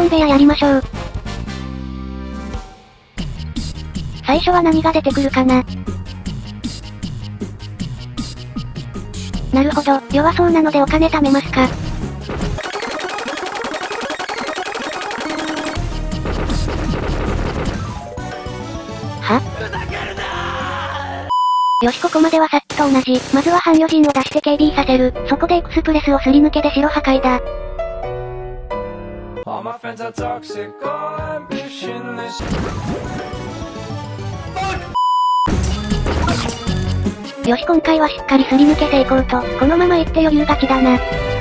本部屋やりましょう。最初は何が出てくるかな。なるほど、弱そうなのでお金貯めますか。は？よし、ここまではさっきと同じ。まずは半余人を出して KB させる。そこでエクスプレスをすり抜けで城破壊だ。よし、今回はしっかりすり抜け成功と、このまま行って余裕勝ちだな。